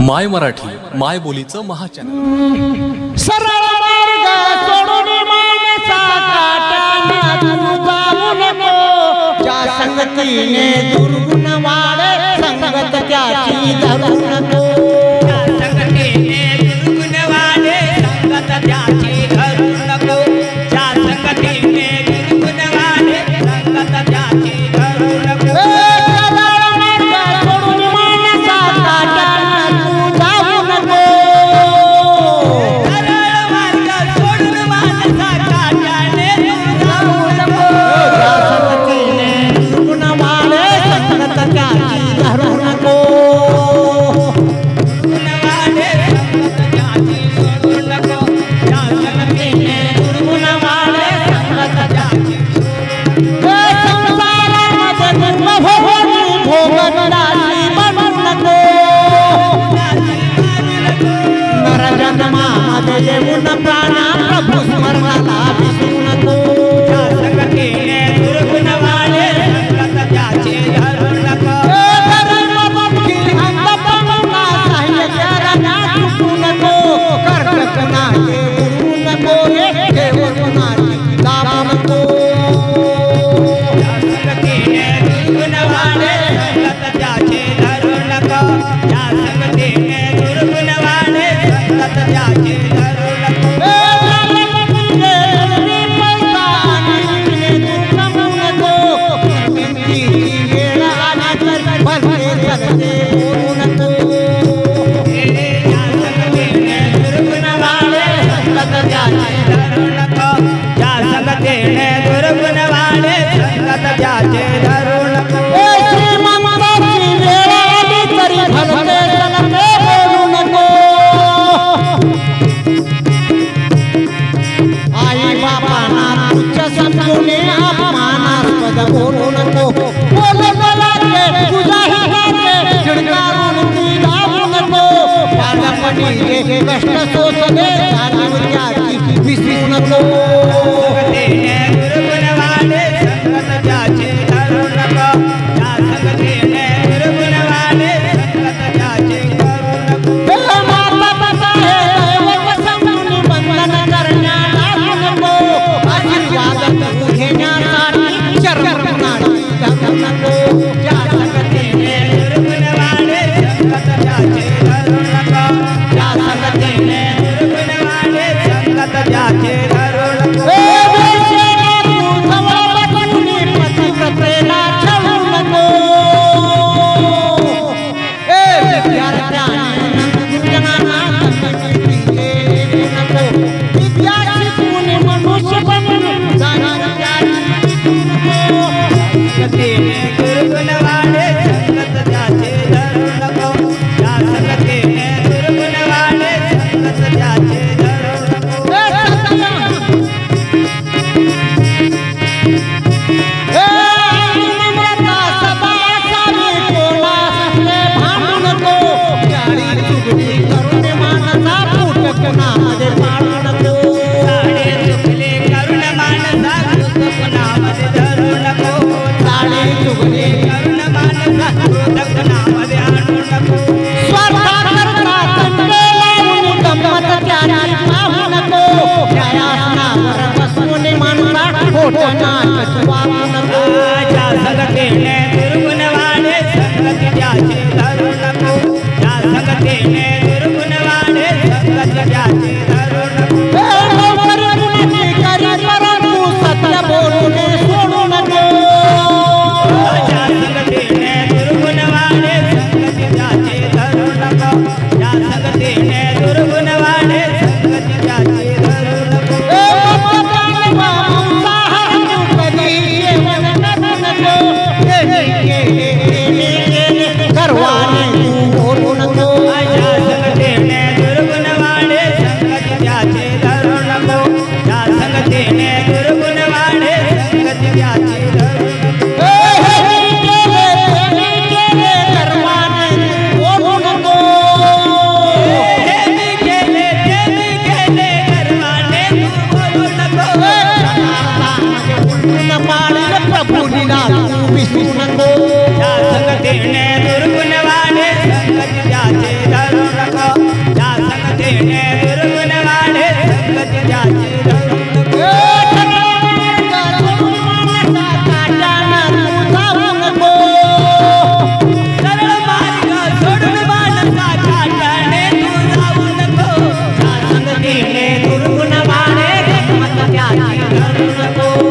माय मराठी माय बोलीचं महाचॅनल। सरळ मार्ग सोडून मानसा काटाना तू जाऊ नको, ज्या संगतीने दुर्गुण वाढे संगत त्याची धरू नको, ज्या संगतीने दुर्गुण वाढे संगत त्याची धरू नको, ज्या संगतीने दुर्गुण वाढे संगत त्याची धरू नको। येऊन प्राणा प्रभु स्मरणाला विसरू नको, ज्या संगतीने दुर्गुण वाढे संगत त्याची धरू नको, साह्य करायला चुकू नको, कर्कट नाही उडवू नको रे ठेवू नाही दाबू नको, ज्या संगतीने दुर्गुण वाढे संगत त्याची धरू नको, ज्या संगतीने दुर्गुण वाढे संगत त्याची धरू नको। ज्या संगतीने दुर्गुण वाढे संगत त्याचे धरू नको, आई बाबांना तुच्छ समजून अपमानास्पद बोलू नको, तुझ्या हिताचे चिडकारून ती दाबू नको, बालपणी कष्ट सोसले त्याची विसरू नको, संगतीने दुर्गुण वाढे संगत त्याचे धरू नको, ज्या संगतीने दुर्गुण वाढे संगत त्याचे धरू नको। ज्या संगतीने दुर्गुण वाढे संगत त्याचे धरू नको, ज्या संगतीने दुर्गुण वाढे संगत त्याचे धरू नको। संगतीने दुर्गुण वाढे संगत त्याचे धरू नको, ज्या संगतीने दुर्गुण वाढे संगत त्याचे धरू नको। साडे चुकले करुण मानसा कृत पुन्हामध्ये धरू नको, साडे चुकले करुण मानसा कृत पुन्हामध्ये आणू नको, ज्या संगतीने दुर्गुण वाढे संगत त्याचे धरू नको, ज्या संगतीने दुर्गुण वाढे संगत त्याचे धरू नको, सत्य बोलूने सोडू नको, ज्या संगतीने दुर्गुण वाढे संगत त्याचे धरू नको, ज्या संगतीने दुर्गुण वाढे संगत त्याचे धरू नको, करवाने बोलू नको, ज्या नको